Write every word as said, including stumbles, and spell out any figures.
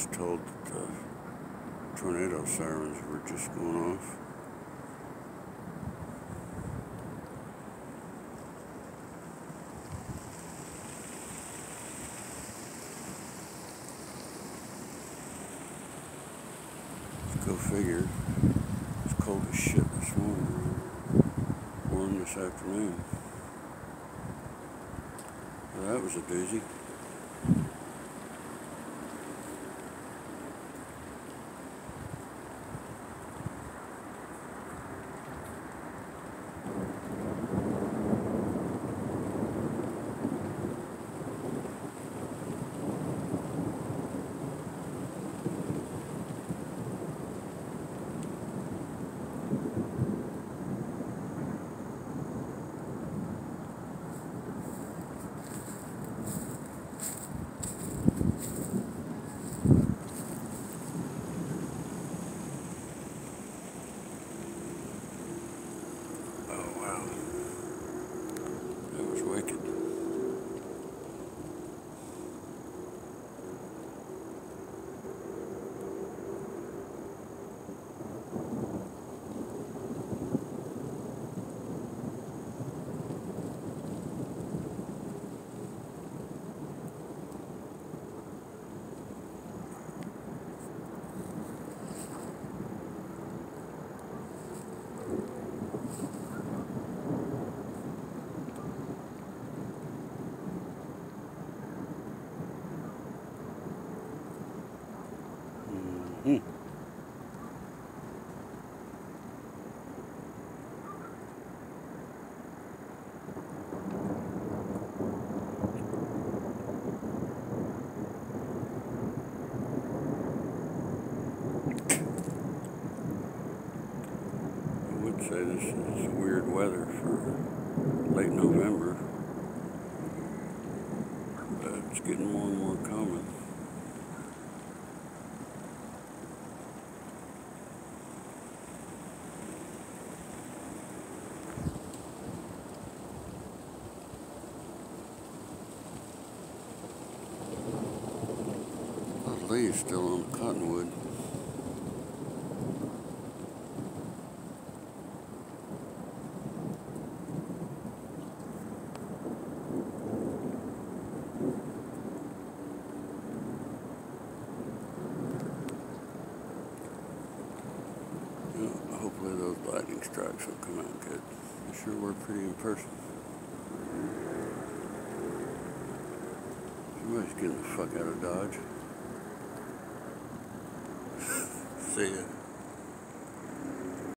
told that the tornado sirens were just going off. Go figure. It's cold as shit this morning. Warm this afternoon. Well, that was a doozy. Wicked. Hmm. I would say this is weird weather for late November, but it's getting more and more common. The leaves still on the cottonwood. Hopefully those lightning strikes will come out good. They sure were pretty in person. Somebody's getting the fuck out of Dodge. See ya.